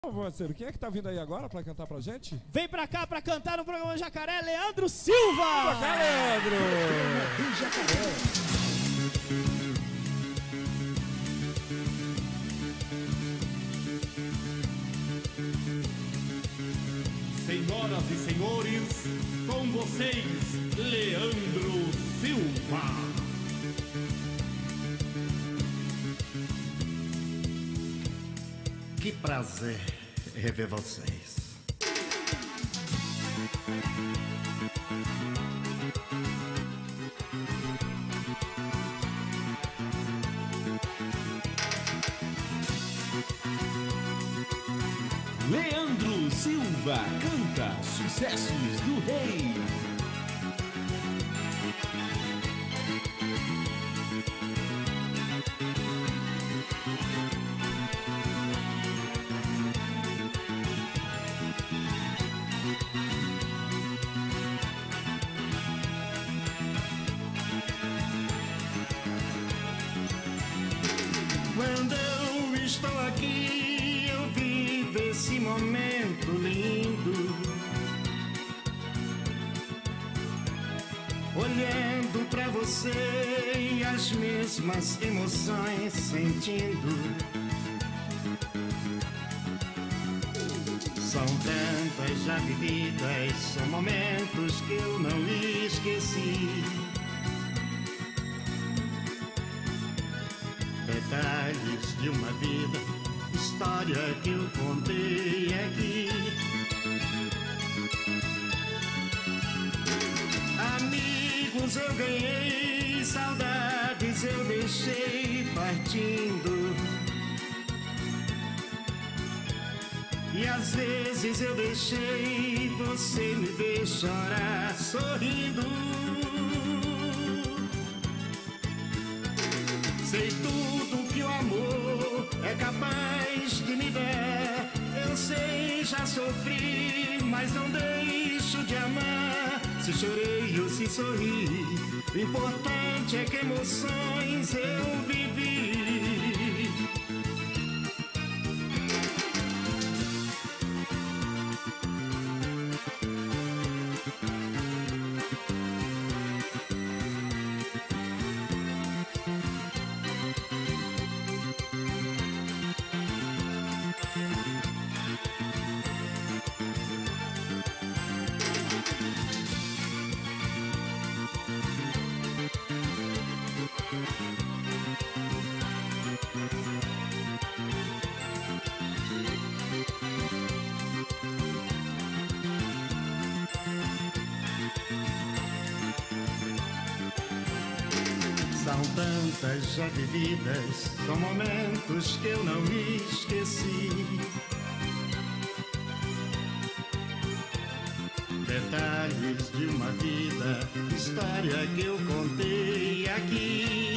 Parceiro, quem é que tá vindo aí agora pra cantar pra gente? Vem pra cá pra cantar no programa Jacaré, Leandro Silva! Pra cá, Leandro! Jacaré. Senhoras e senhores, com vocês, Leandro Silva. Que prazer rever vocês. Leandro Silva canta sucessos do rei. Quando eu estou aqui, eu vivo esse momento lindo, olhando pra você e as mesmas emoções sentindo. São tantas já vividas, são momentos que eu não esqueci. Detalhes de uma vida, história que eu contei aqui. Amigos eu ganhei, saudades eu deixei partindo. E às vezes eu deixei você me ver chorar sorrindo. Sei tudo que o amor é capaz de me dar. Eu sei, já sofri, mas não deixo de amar. Se chorei ou se sorri, o importante é que emoções eu vivi. São tantas já vividas, são momentos que eu não esqueci. Detalhes de uma vida, história que eu contei aqui.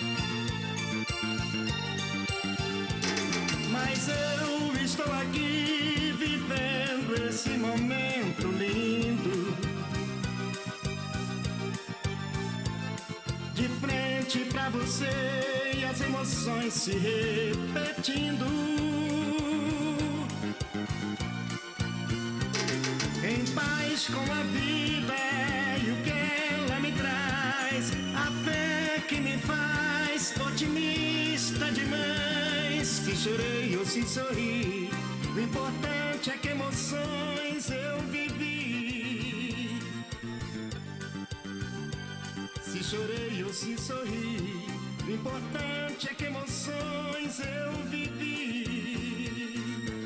Mas eu estou aqui vivendo esse momento lindo, de frente pra você e as emoções se repetindo. Em paz com a vida e o que ela me traz, a fé que me faz otimista demais. Se chorei ou se sorri, o importante é que emoções eu vivi. Se chorei ou se sorri, o importante é que emoções eu vivi.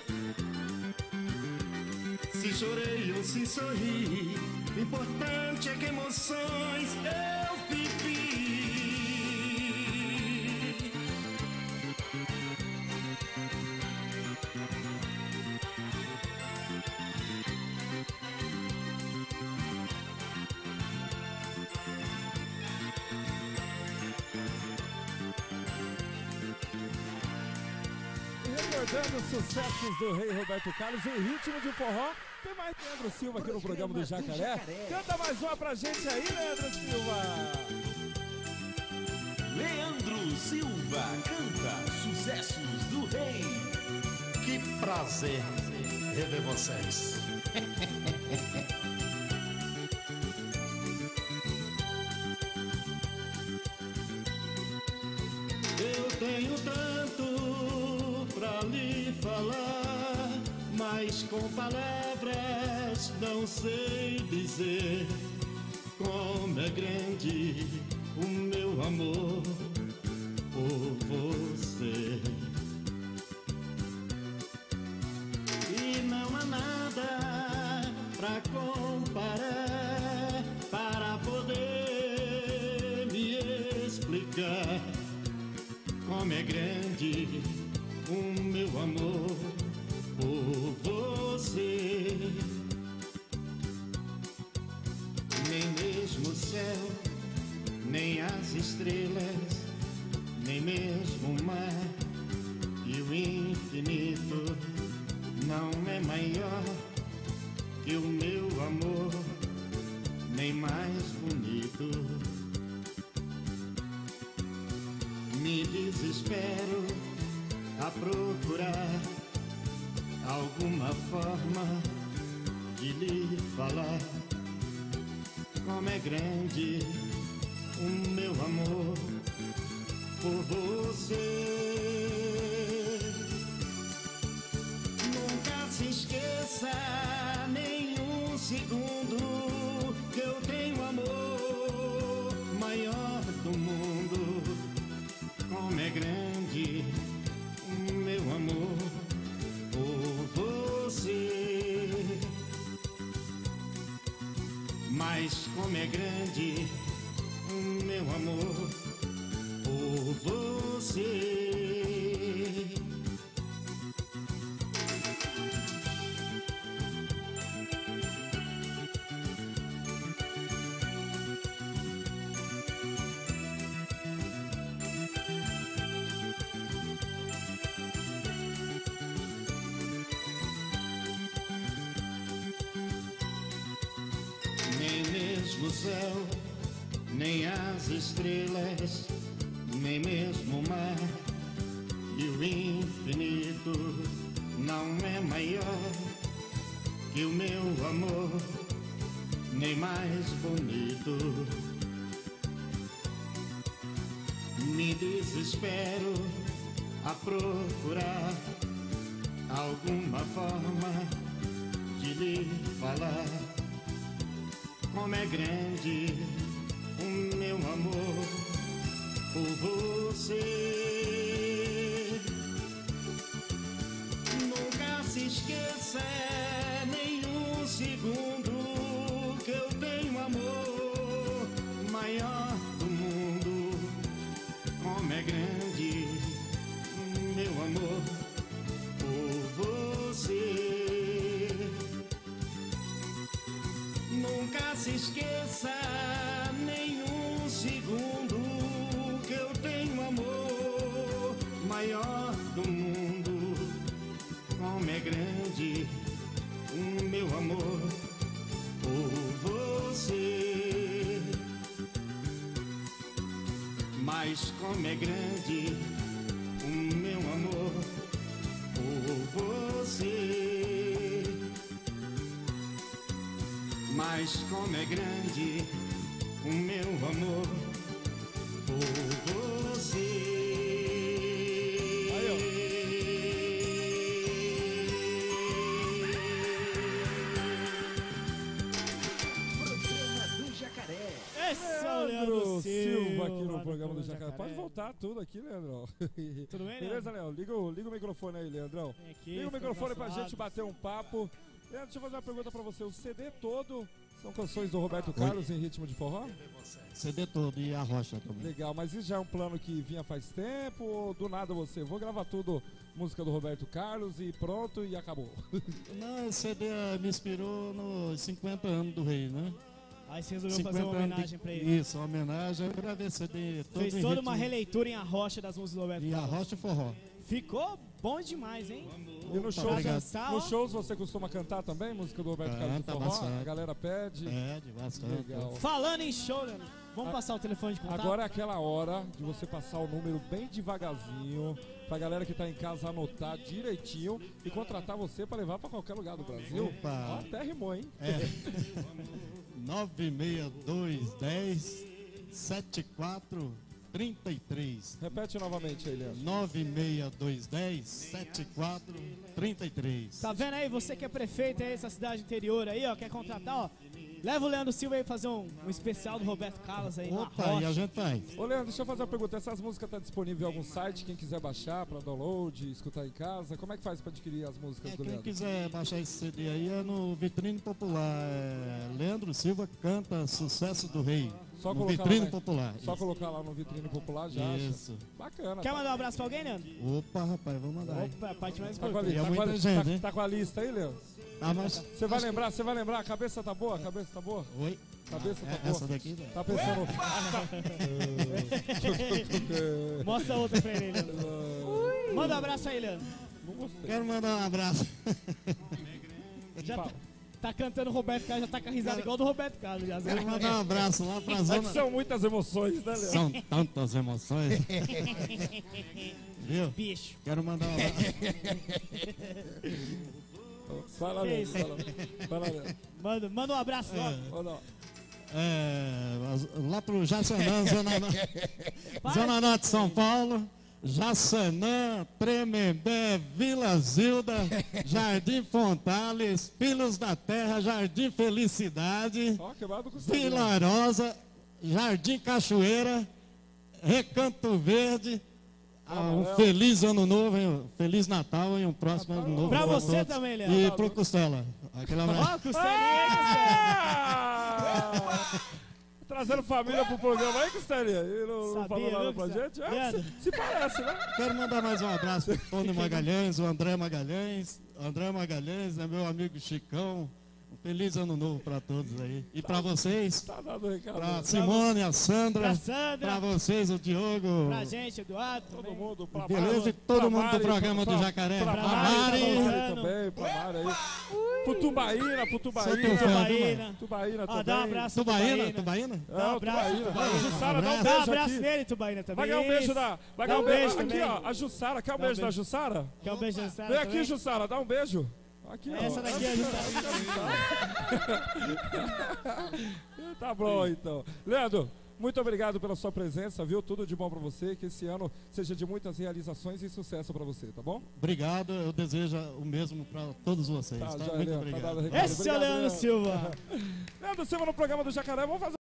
Se chorei ou se sorri, o importante é que emoções eu vivi. Recordando os sucessos do rei Roberto Carlos, em ritmo de forró, tem mais Leandro Silva aqui no programa do Jacaré. Canta mais uma pra gente aí, Leandro Silva! Leandro Silva canta sucessos do rei. Que Que prazer rever vocês. Eu tenho tanto pra lhe falar, mas com palavras não sei dizer como é grande o meu amor por você. E não há nada pra comparar, para poder me explicar como é grande o meu amor por você. Nem mesmo o céu, nem as estrelas, nem mesmo o mar e o infinito não é maior que o meu amor, nem mais bonito. Me desespero a procurar alguma forma de lhe falar como é grande o meu amor por você. Nunca se esqueça nem um segundo que eu tenho amor maior do mundo. Como é grande o meu amor por você. Mas como é grande o meu amor por você. Nem mesmo o céu, nem as estrelas, nem mesmo o mar e o infinito não é maior que o meu amor, nem mais bonito. Me desespero a procurar alguma forma de lhe falar como é grande o meu amor por você. Nunca se esqueça nem um segundo que eu tenho amor maior do mundo. Como é grande o meu amor por você. Nunca se esqueça nem um segundo que eu tenho amor maior do mundo. Como é grande o meu amor por você. Mas como é grande o meu amor por você. Mas como é grande o meu amor por você. Programa do Jacaré. Leandro Silva aqui no programa do Jacaré. Pode voltar tudo aqui, Leandrão. Tudo bem, Beleza, Léo? Liga o microfone aí, Leandrão. Liga o microfone pra gente bater um papo. Leandro, deixa eu fazer uma pergunta pra você. O CD todo são canções do Roberto Carlos em ritmo de forró? CD todo e a rocha também. Legal, mas isso já é um plano que vinha faz tempo ou do nada você? Vou gravar tudo, música do Roberto Carlos e pronto e acabou. Não, esse CD me inspirou nos 50 anos do Rei, né? Aí você resolveu fazer uma homenagem pra ele. Isso, uma homenagem. Eu gravei CD todo Fez em toda ritmo, uma releitura em arrocha das músicas do Roberto e a Carlos. rocha e forró. Ficou bom demais, hein? E nos Tá shows, obrigado. nos shows você costuma cantar também música do Roberto Carlos de Canta forró? bastante. A galera pede. De bastante. Legal. Falando em show, Leandro, vamos passar o telefone de contato? Agora é aquela hora de você passar o número bem devagarzinho pra galera que tá em casa anotar direitinho e contratar você pra levar pra qualquer lugar do Brasil. Opa. Ó, até rimou, hein? É. 96210 7433. Repete novamente aí, Leandro. 96210 7433. Tá vendo aí? Você que é prefeito aí dessa cidade interior aí, ó, quer contratar, ó. Leva o Leandro Silva aí fazer um especial do Roberto Carlos aí na Opa, rocha. e a gente faz. Ô, Leandro, deixa eu fazer uma pergunta. Essas músicas estão disponíveis em algum site? Quem quiser baixar pra download, escutar em casa, como é que faz pra adquirir as músicas do Quem Leandro? quiser baixar esse CD aí é no Vitrine Popular. Leandro Silva canta Sucesso do Rei. Só no colocar Vitrine lá, Popular. Só colocar lá no Vitrine Popular já Isso. acha. Bacana. Quer tá? mandar um abraço pra alguém, Leandro? Opa, rapaz, vamos mandar. Opa, a parte mais Tá com a, importante. E é tá com a- muita gente, tá- hein? tá com a lista aí, Leandro? Ah, mas... Você vai lembrar? A cabeça tá boa? A cabeça tá boa? Oi? Cabeça tá Essa boa? daqui, né? Tá pensando... Mostra outra pra ele, Leandro. Manda um abraço aí, Leandro. Não gostei. Quero mandar um abraço. Já Fala. tá cantando Roberto Carlos, já tá com a risada igual do Roberto Carlos. Já. Quero mandar um abraço lá pra É que zona... são muitas emoções, né, Leandro? São tantas emoções. Viu? Bicho. Quero mandar um abraço. Vai lá, Que Leandro. isso? Vai lá, Leandro. Manda um abraço logo. Ou não? Lá pro Jaçanã, Zona Norte de São Paulo. Jaçanã, Tremembé, Vila Zilda, Jardim Fontales, Filhos da Terra, Jardim Felicidade, Ó, quebrado com o Leandro. Vila Rosa, Jardim Cachoeira, Recanto Verde. Um feliz ano novo, hein? Feliz Natal e um próximo ano novo. Pra para você todos. também, Leandro. E pro Costela. Aquele abraço. Ó, costelinha, Ah! Trazendo família pro programa aí, Costelinha. E não Sabia, falou nada viu, pra Costela? gente? É, Leandro. se parece, né? Quero mandar mais um abraço pro Tony Magalhães, o André Magalhães. André Magalhães, né, meu amigo Chicão. Um feliz ano novo para todos aí. E para vocês, Tá dando recado. para Simone, a pra Sandra, Sandra, para vocês, o Diogo. pra gente, Eduardo. Todo também. mundo, pra Beleza? Mari, E todo pra mundo do Mari, programa do Jacaré. Pra Pra Mari, Mari, pra tá Mari bom. também, pra Mari aí. Pro Tubaína, Sou teu fã, Tubaína. viu, Tubaína. Tubaína Ó, também. dá um abraço pro Tubaína, Tubaína? É, Dá um o abraço, Tubaína. Jussara, dá um Dá Dá um beijo abraço aqui. nele, Tubaína, também. Vai ganhar um beijo Isso. da... Vai Dá ganhar um um beijo beijo aqui, também. ó. A Jussara. Quer um Dá um beijo da beijo. Jussara? Quer um beijo da Sara Vem aqui, também? Jussara, dá um beijo. Aqui, ó. Essa daqui é a Jussara. Tá bom, então. Leandro, muito obrigado pela sua presença, viu? Tudo de bom pra você. Que esse ano seja de muitas realizações e sucesso pra você, tá bom? Obrigado, eu desejo o mesmo para todos vocês. Tá, Tá? já, Muito Leandro, tá obrigado. dado o recado. Esse é o Obrigado, Leandro Silva. Leandro Silva no programa do Jacaré. Vamos fazer